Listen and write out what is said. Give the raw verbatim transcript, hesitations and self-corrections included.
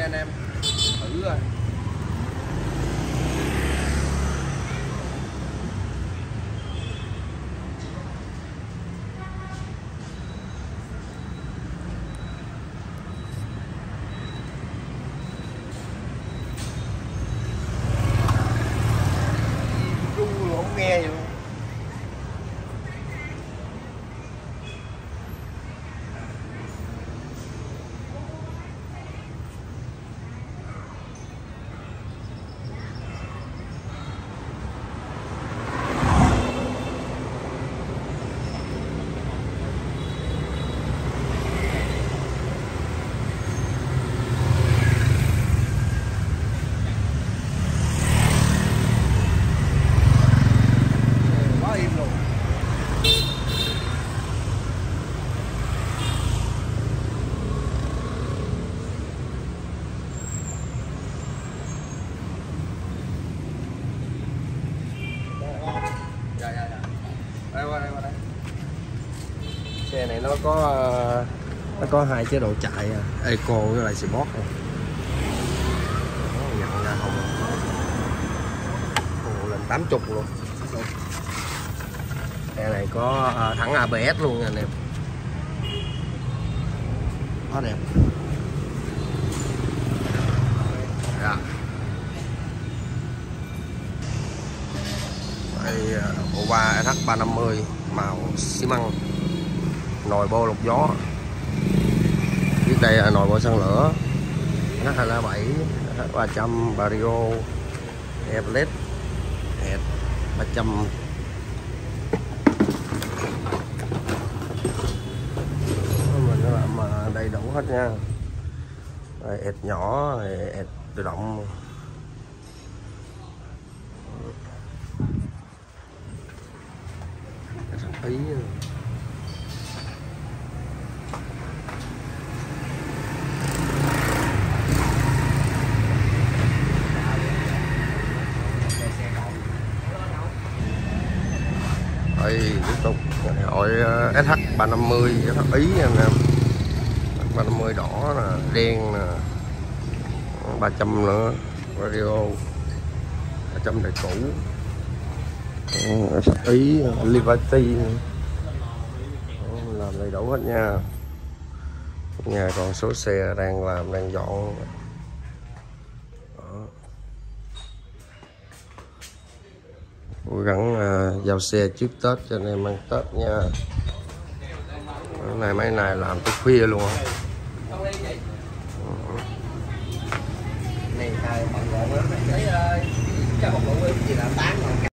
anh em thử rồi. Không nghe gì luôn. Xe này nó có nó có hai chế độ chạy, Eco với lại Sport này. Nó nhận ra không Ồ, lên tám mươi luôn. Xe này có thắng a bê ét luôn nha anh em. Quá đẹp. Dạ. Đây bộ ba ét hát ba năm mươi màu xi măng, nồi bô lọc gió. Dưới đây là nồi bô xăng lửa H hai không bảy, H ba trăm, Vario, Airblade, Head ba trăm. Mình nó làm đầy đủ hết nha. Rồi ẹt nhỏ, rồi ẹt tự động. Ý đây tiếp tục hội ét hát ba năm mươi ét hát Ý anh em. ba năm mươi đỏ nè, đen nè, ba trăm nữa, radio ba trăm đời cũ, ét hát Ý, Liberty làm đầy đủ hết nha. Nhà còn số xe đang làm, đang dọn. Cố gắng uh, giao xe trước Tết cho anh em ăn Tết nha. Cái này mấy này làm tới khuya luôn á. Này